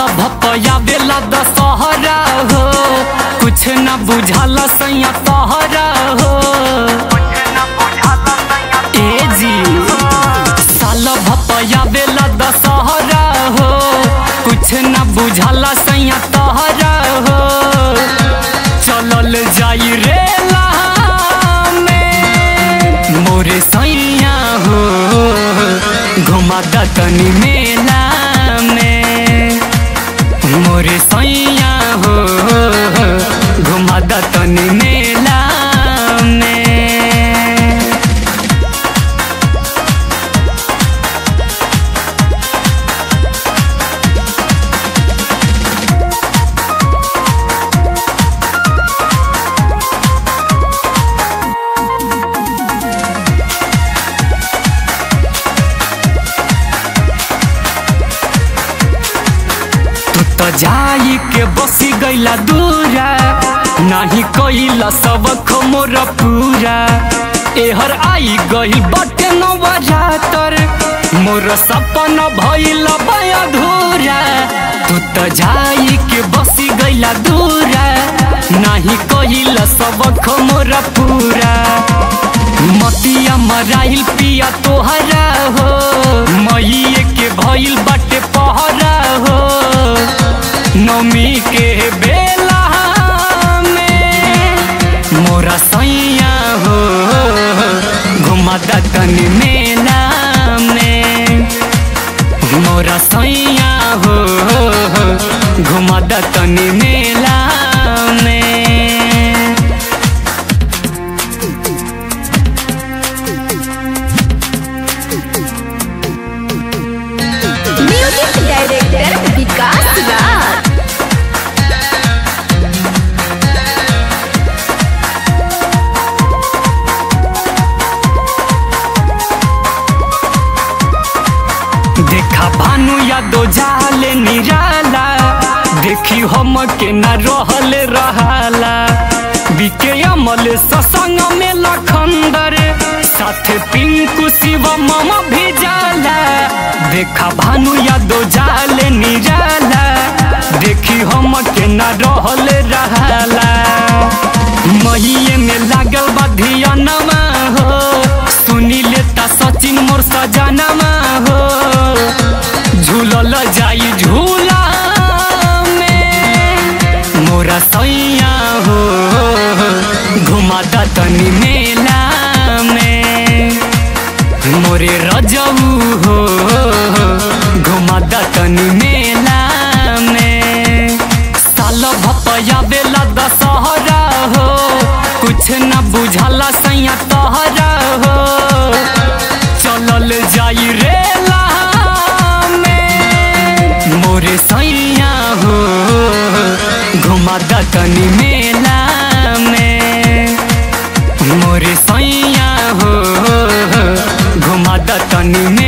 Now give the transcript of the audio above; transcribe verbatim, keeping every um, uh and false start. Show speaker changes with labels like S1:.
S1: भपया बेला दशहरा हो कुछ न बुझाला सैया तोहरा हो ए जी साल भपया बेला दशहरा हो कुछ न बुझाला सैया तोहरा हो चलल जाई रेला में मोरे सैया हो घुमा तनी मेला में मोरे सैया हो घुमा तनी मेला में। जाई के बसी गईला दूरा नाही कइला सबक मोर पूरा एहर आई गई बटे नवरातर मोर सपना भइल अधूरा तू त जाई के बसी गईला दूरा नाही कइला सबक मोर पूरा मतिया मराइल पिया तोहरा हो मईए के भइल बटे पहरा हो नमी के बेला में मोरा सैया हो घुमा तनी मेला में मोरा सैया हो घुमा तनी मेला में।
S2: म्यूजिक डायरेक्टर विकास राज
S1: देखा भानु यादो जाले निराला देखी हम के न रहल रहाला बिके अमल ससंग में लखंदर साथे पिंकू शिव मम भी जाला देखा भानु यादो जाले निराला देखी हम के न रहल रहाला महीए में लागल बा धियानमा हो सुनी लेता सचिन मोर सजनमा हो झूलल जाई झूला में मोरा सैया हो घुमा तनी मेला में मोरे रजऊ हो घुमा तनी मेला में साल भपया बेला दशहरा हो कुछ न बुझाला सैया तोहरा हो चलल जाई रेला में मोरे सैया हो घुमा तनी मेला में मोरे सैया हो घुमा तनी